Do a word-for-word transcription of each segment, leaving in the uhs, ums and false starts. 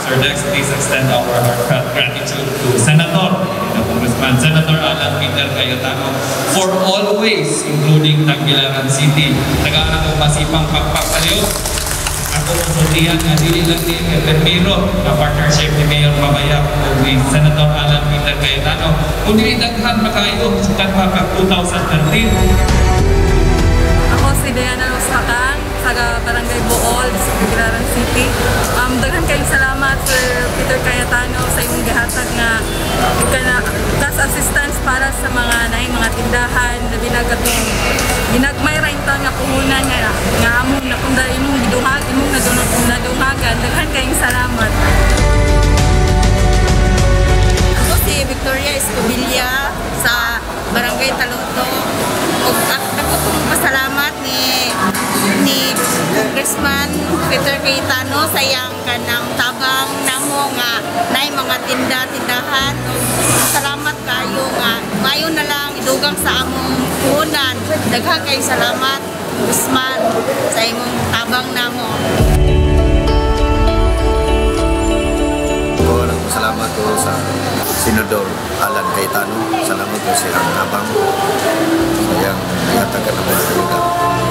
Sir Dex, please extend our heartfelt gratitude to Senator, the Congressman Senator Alan Peter Cayetano, for always including Tagbilaran City. Nag-aaral ko masipang pagpapaliw. Ako konsultihan nga dili lang ni Permiro na partnership ni Mayor Mabaya o ni Senator Alan Peter Cayetano. Kung dili daghan makayo sa tagpapag two thousand thirteen. Ako si Diana Rostakang, taga Barangay Bohol, sa Tagbilaran City. Um, daghan kayong salamat Sir Peter Cayetano sa imong gihatag nga cash assistance para sa mga naay mga tindahan na binagatong ginagmay ra inta nga puhunan nga nga among nakunda imong giduhag imong nadungagan. Daghan kayong salamat. Ako si Victoria Escobilla sa Barangay Taluto. Og ako tong pasalamat ni ni Congressman Peter Cayetano sa iyang kanang tabang namo nga nay mga tinda-tindahan. Salamat kayo nga ngayon na lang idugang sa among puhunan. Daghang kay salamat Congressman sa imong tabang namo. Salamat po sa Senador Alan Cayetano. Salamat po sa iyang tabang sa iyang ihatagan ng mga talaga.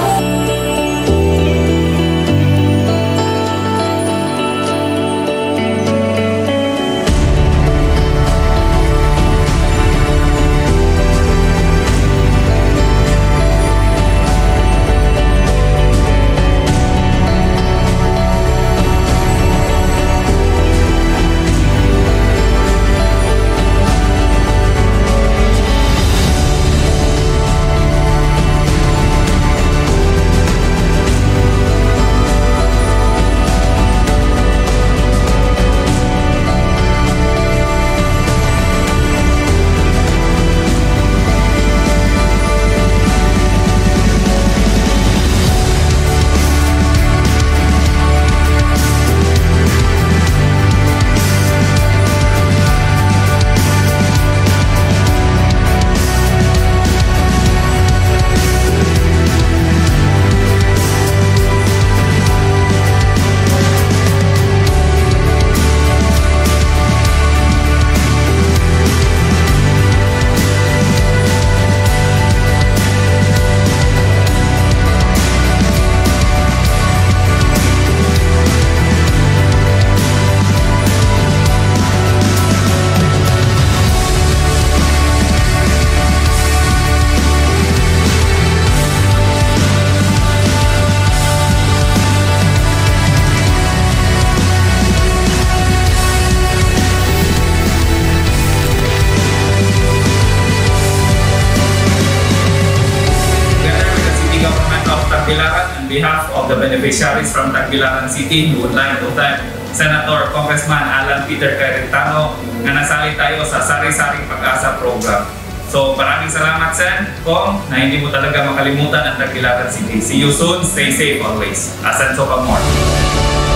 On behalf of the beneficiaries from Tagbilaran City, we would like to thank Senator Congressman Alan Peter Cayetano na nasali tayo sa Sari-Saring Pag-asa program. So maraming salamat Sen, Kong, na hindi mo talaga makalimutan ang Tagbilaran City. See you soon, stay safe always. Asenso Pamor.